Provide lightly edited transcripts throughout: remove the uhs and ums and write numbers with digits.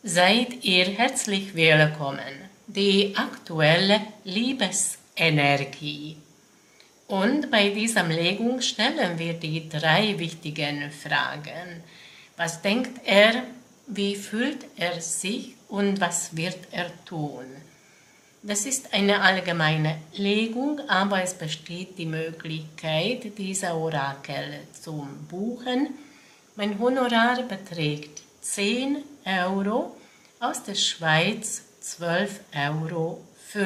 Seid ihr herzlich willkommen. Die aktuelle Liebesenergie. Und bei dieser Legung stellen wir die 3 wichtigen Fragen. Was denkt er? Wie fühlt er sich? Und was wird er tun? Das ist eine allgemeine Legung, aber es besteht die Möglichkeit, dieser Orakel zu buchen. Mein Honorar beträgt 10 Euro, aus der Schweiz 12,50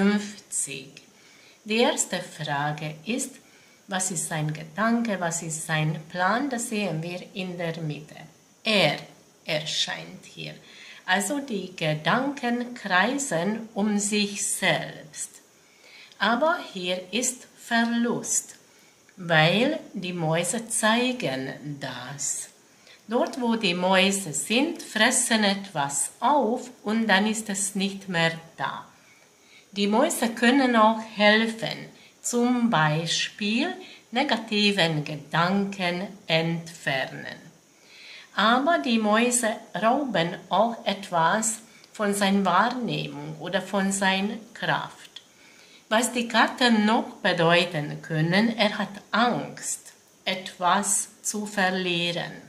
€. Die erste Frage ist, was ist sein Gedanke, was ist sein Plan? Das sehen wir in der Mitte. Er erscheint hier. Also die Gedanken kreisen um sich selbst. Aber hier ist Verlust, weil die Mäuse zeigen das. Dort, wo die Mäuse sind, fressen etwas auf und dann ist es nicht mehr da. Die Mäuse können auch helfen, zum Beispiel negativen Gedanken entfernen. Aber die Mäuse rauben auch etwas von seiner Wahrnehmung oder von seiner Kraft. Was die Karten noch bedeuten können, er hat Angst, etwas zu verlieren.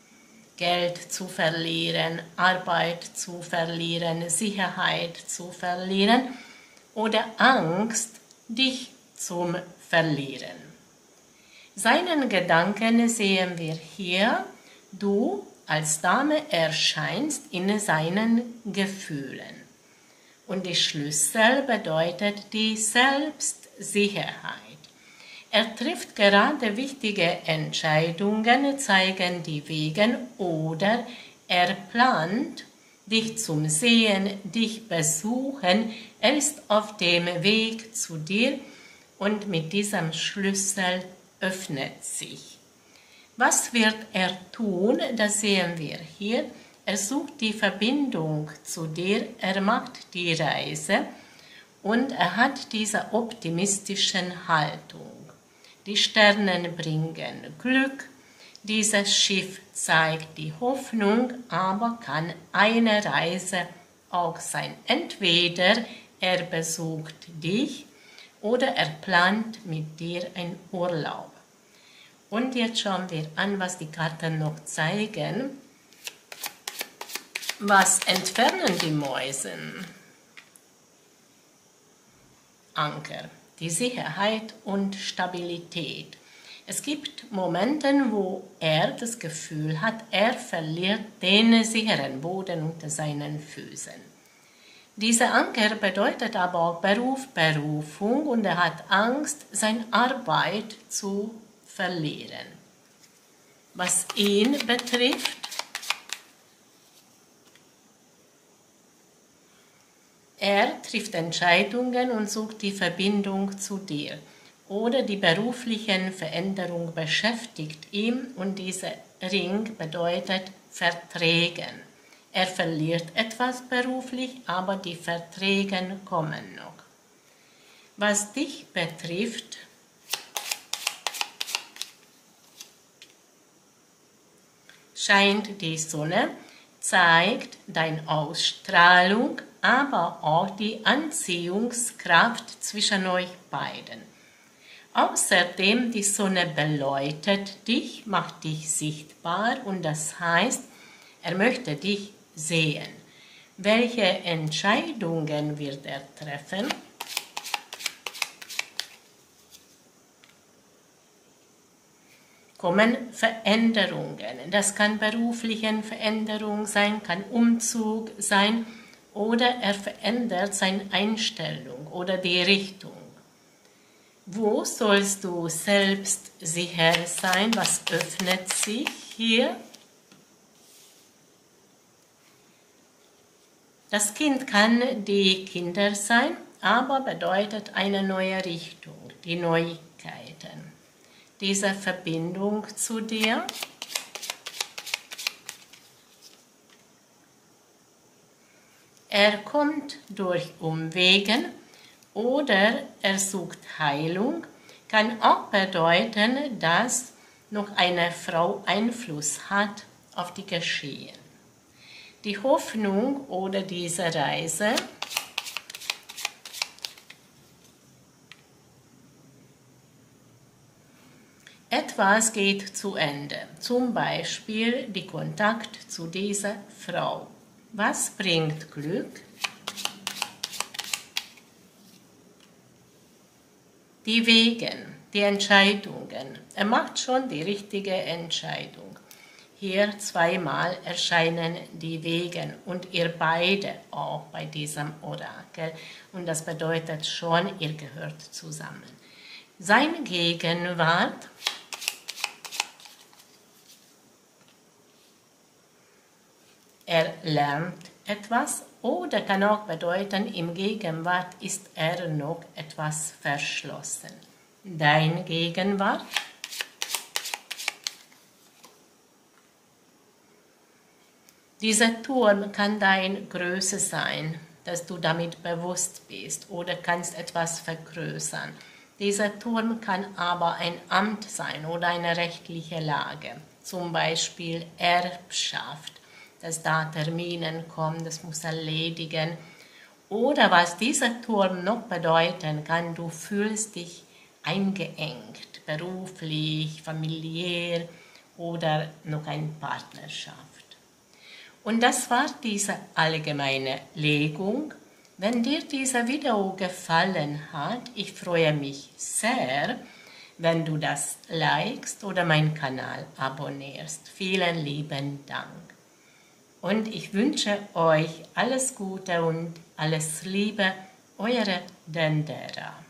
Geld zu verlieren, Arbeit zu verlieren, Sicherheit zu verlieren oder Angst, dich zu verlieren. Seinen Gedanken sehen wir hier, du als Dame erscheinst in seinen Gefühlen. Und die Schlüssel bedeutet die Selbstsicherheit. Er trifft gerade wichtige Entscheidungen, zeigen die Wege oder er plant, dich zum Sehen, dich besuchen. Er ist auf dem Weg zu dir und mit diesem Schlüssel öffnet sich. Was wird er tun? Das sehen wir hier. Er sucht die Verbindung zu dir, er macht die Reise und er hat diese optimistische Haltung. Die Sterne bringen Glück, dieses Schiff zeigt die Hoffnung, aber kann eine Reise auch sein. Entweder er besucht dich oder er plant mit dir einen Urlaub. Und jetzt schauen wir an, was die Karten noch zeigen. Was entfernen die Mäuse? Anker. Die Sicherheit und Stabilität. Es gibt Momente, wo er das Gefühl hat, er verliert den sicheren Boden unter seinen Füßen. Dieser Anker bedeutet aber auch Berufung und er hat Angst, seine Arbeit zu verlieren. Was ihn betrifft, er trifft Entscheidungen und sucht die Verbindung zu dir. Oder die berufliche Veränderung beschäftigt ihn und dieser Ring bedeutet Verträge. Er verliert etwas beruflich, aber die Verträge kommen noch. Was dich betrifft, scheint die Sonne, zeigt deine Ausstrahlung, aber auch die Anziehungskraft zwischen euch beiden. Außerdem, die Sonne beleuchtet dich, macht dich sichtbar und das heißt, er möchte dich sehen. Welche Entscheidungen wird er treffen? Kommen Veränderungen. Das kann berufliche Veränderung sein, kann Umzug sein oder er verändert seine Einstellung oder die Richtung. Wo sollst du selbstsicher sein? Was öffnet sich hier? Das Kind kann die Kinder sein, aber bedeutet eine neue Richtung, die Neuigkeiten. Diese Verbindung zu dir. Er kommt durch Umwegen oder er sucht Heilung, kann auch bedeuten, dass noch eine Frau Einfluss hat auf die Geschehen. Die Hoffnung oder diese Reise etwas geht zu Ende, zum Beispiel der Kontakt zu dieser Frau. Was bringt Glück? Die Wegen, die Entscheidungen. Er macht schon die richtige Entscheidung. Hier zweimal erscheinen die Wegen und ihr beide auch bei diesem Orakel. Und das bedeutet schon, ihr gehört zusammen. Seine Gegenwart. Er lernt etwas oder kann auch bedeuten, im Gegenwart ist er noch etwas verschlossen. Dein Gegenwart. Dieser Turm kann deine Größe sein, dass du damit bewusst bist oder kannst etwas vergrößern. Dieser Turm kann aber ein Amt sein oder eine rechtliche Lage, zum Beispiel Erbschaft, dass da Termine kommen, das muss erledigen. Oder was dieser Turm noch bedeuten kann, du fühlst dich eingeengt, beruflich, familiär oder noch eine Partnerschaft. Und das war diese allgemeine Legung. Wenn dir dieses Video gefallen hat, ich freue mich sehr, wenn du das likest oder meinen Kanal abonnierst. Vielen lieben Dank. Und ich wünsche euch alles Gute und alles Liebe, eure Dendera.